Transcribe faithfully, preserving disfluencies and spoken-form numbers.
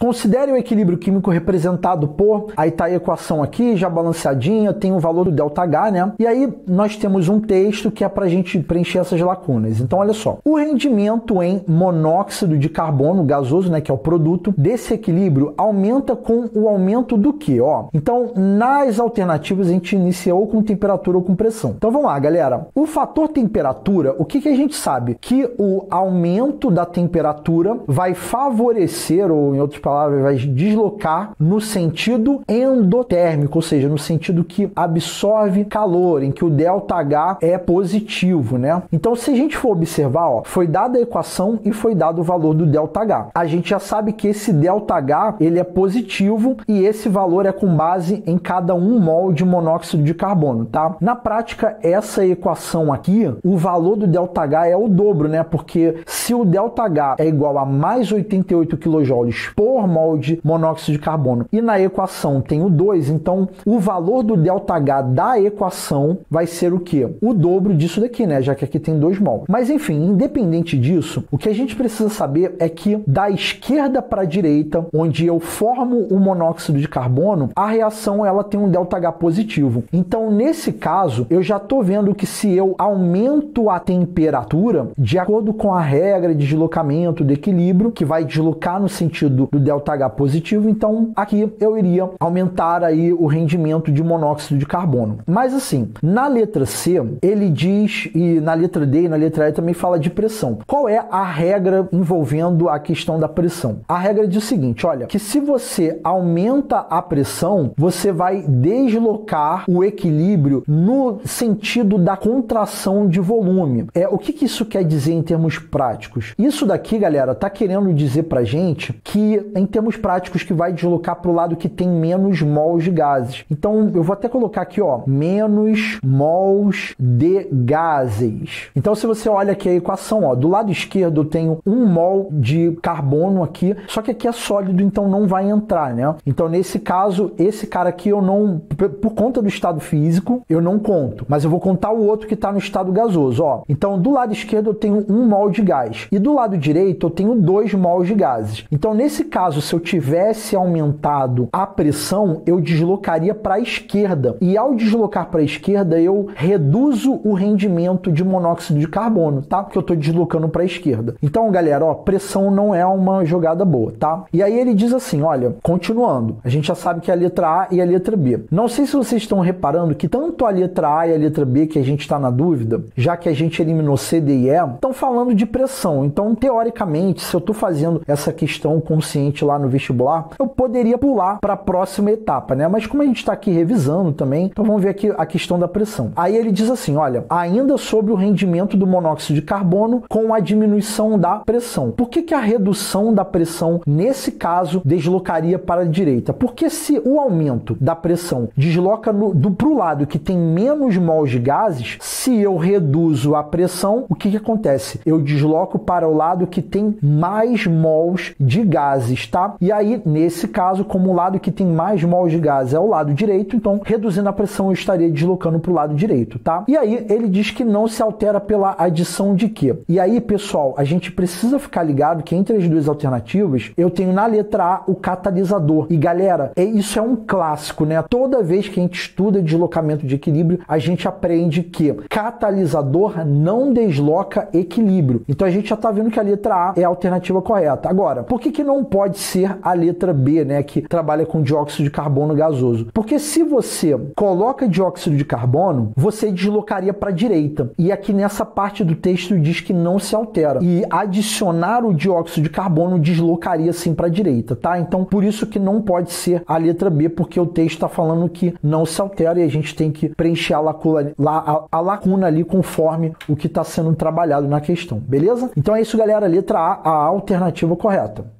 Considere o equilíbrio químico representado por, aí tá a equação aqui, já balanceadinha, tem o valor do ΔH, né? E aí nós temos um texto que é pra gente preencher essas lacunas. Então, olha só. O rendimento em monóxido de carbono gasoso, né, que é o produto desse equilíbrio, aumenta com o aumento do quê? Ó, então, nas alternativas, a gente inicia ou com temperatura ou com pressão. Então, vamos lá, galera. O fator temperatura, o que, que a gente sabe? Que o aumento da temperatura vai favorecer, ou em outras palavras, vai deslocar no sentido endotérmico, ou seja, no sentido que absorve calor, em que o ΔH é positivo, né? Então, se a gente for observar, ó, foi dada a equação e foi dado o valor do ΔH. A gente já sabe que esse ΔH, ele é positivo e esse valor é com base em cada um mol de monóxido de carbono, tá? Na prática, essa equação aqui, o valor do ΔH é o dobro, né? Porque se o ΔH é igual a mais oitenta e oito quilojoules por mol de monóxido de carbono e na equação tem o dois, então o valor do ΔH da equação vai ser o quê? O dobro disso daqui, né? Já que aqui tem dois mol. Mas enfim, independente disso, o que a gente precisa saber é que da esquerda para a direita, onde eu formo o monóxido de carbono, a reação ela tem um ΔH positivo. Então, nesse caso, eu já estou vendo que se eu aumento a temperatura, de acordo com a regra de deslocamento do equilíbrio, que vai deslocar no sentido do ΔH positivo, então aqui eu iria aumentar aí o rendimento de monóxido de carbono. Mas assim, na letra C, ele diz, e na letra D e na letra E também fala de pressão. Qual é a regra envolvendo a questão da pressão? A regra diz o seguinte, olha, que se você aumenta a pressão, você vai deslocar o equilíbrio no sentido da contração de volume. É, o que, que isso quer dizer em termos práticos? Isso daqui, galera, tá querendo dizer pra gente que, em termos práticos, que vai deslocar para o lado que tem menos mols de gases. Então, eu vou até colocar aqui, ó, menos mols de gases. Então, se você olha aqui a equação, ó, do lado esquerdo eu tenho um mol de carbono aqui, só que aqui é sólido, então não vai entrar, né? Então, nesse caso, esse cara aqui eu não, por conta do estado físico, eu não conto, mas eu vou contar o outro que está no estado gasoso, ó. Então, do lado esquerdo eu tenho um mol de gás e do lado direito eu tenho dois mols de gases. Então, nesse caso, se eu tivesse aumentado a pressão, eu deslocaria para a esquerda e ao deslocar para a esquerda, eu reduzo o rendimento de monóxido de carbono, tá? Porque eu estou deslocando para a esquerda. Então, galera, ó, pressão não é uma jogada boa, tá? E aí ele diz assim, olha, continuando, a gente já sabe que é a letra A e a letra B. Não sei se vocês estão reparando que tanto a letra A e a letra B, que a gente está na dúvida, já que a gente eliminou C, D e E, estão falando de pressão. Então, teoricamente, se eu estou fazendo essa questão consciente lá no vestibular, eu poderia pular para a próxima etapa, né? Mas como a gente está aqui revisando também, então vamos ver aqui a questão da pressão. Aí ele diz assim, olha, ainda sobre o rendimento do monóxido de carbono com a diminuição da pressão. Por que que a redução da pressão, nesse caso, deslocaria para a direita? Porque se o aumento da pressão desloca para o lado que tem menos mols de gases, se eu reduzo a pressão, o que que acontece? Eu desloco para o lado que tem mais mols de gases, tá? E aí, nesse caso, como o lado que tem mais mols de gases é o lado direito, então, reduzindo a pressão, eu estaria deslocando para o lado direito, tá? E aí, ele diz que não se altera pela adição de quê? E aí, pessoal, a gente precisa ficar ligado que entre as duas alternativas, eu tenho na letra A o catalisador. E, galera, é, isso é um clássico, né? Toda vez que a gente estuda deslocamento de equilíbrio, a gente aprende que catalisador não desloca equilíbrio. Então, a gente já está vendo que a letra A é a alternativa correta. Agora, por que que não pode ser a letra B, né? Que trabalha com dióxido de carbono gasoso? Porque se você coloca dióxido de carbono, você deslocaria para a direita. E aqui nessa parte do texto diz que não se altera. E adicionar o dióxido de carbono deslocaria sim para a direita, tá? Então, por isso que não pode ser a letra B, porque o texto está falando que não se altera e a gente tem que preencher a lacuna, a, a lacuna ali conforme o que está sendo trabalhado na questão, beleza? Então é isso, galera. Letra A, a alternativa correta.